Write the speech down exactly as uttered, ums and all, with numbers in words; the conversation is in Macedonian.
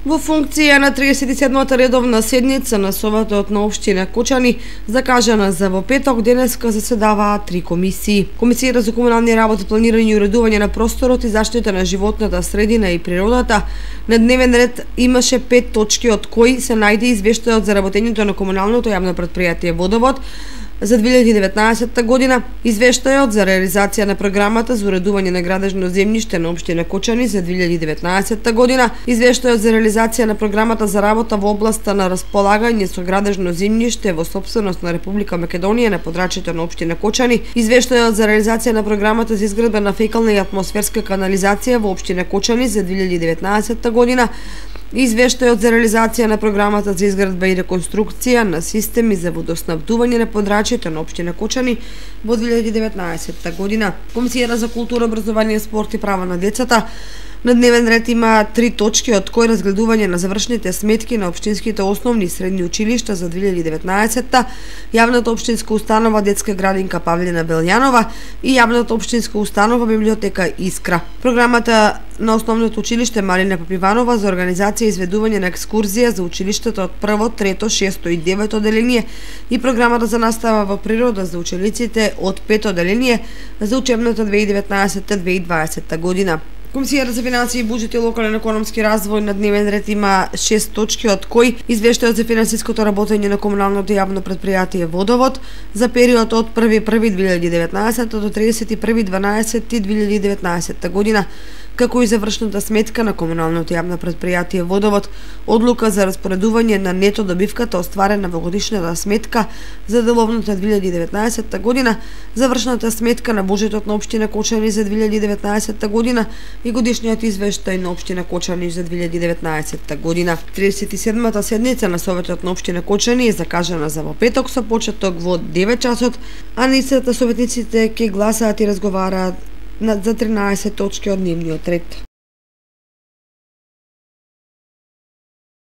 Во функција на триесет и седмата редовна седница на Советот на општина Кочани, закажана за во петок, денеска заседаваат три комисии. Комисијата за комунални работи, планирање и уредување на просторот и заштита на животната средина и природата на дневен ред имаше пет точки, од кои се најде извештајот за работењето на комуналното јавно претпријатие Водовод за две илјади и деветнаесетта година, извештајот за реализација на програмата за уредување на градежно земјиште на општина Кочани за две илјади и деветнаесетта година, извештајот за реализација на програмата за работа во областа на располагање со градежно земјиште во сопственост на Република Македонија на подрачјето на општина Кочани, извештајот за реализација на програмата за изградба на фекална и атмосферска канализација во општина Кочани за две илјади и деветнаесетта година, извештајот за реализација на програмата за изградба и реконструкција на системи за водоснабдување на подрачјето на општина Кочани во две илјади и деветнаесетта година. Комисијата за култура, образование, спорт и права на децата на дневен ред има три точки, од кои разгледување на завршните сметки на општинските основни и средни училишта за две илјади и деветнаесетта, јавната општинска установа Детска градинка Павлина Белјанова и јавната општинска установа Библиотека Искра. Програмата на основното училиште Марина Попиванова за организација и изведување на екскурзија за училиштата од прво, трето, шесто и девето оделение и програмата за настава во природа за учениците од пето оделение за учебната две илјади и деветнаесетта две илјади и дваесетта година. Комисијата за финансии и буџет и локален економски развој на дневен ред има шест точки, од кои извештајот за финансиското работење на комуналното јавно претпријатие Водовод за период од први први две илјади и деветнаесетта до триесет и први дванаесети две илјади и деветнаесетта година, како и завршната сметка на комуналното јавно претпријатие Водовод, одлука за распоредување на нето добивката остварена во годишната сметка за деловната две илјади и деветнаесетта година, завршната сметка на буџетот на општина Кочани за две илјади и деветнаесетта година и годишниот извештај на општина Кочани за две илјади и деветнаесетта година. триесет и седмата седница на Советот на општина Кочани е закажана за во петок со почеток во девет часот, а наистата советниците ќе гласаат и разговараат за тринаесет точки од дневниот ред.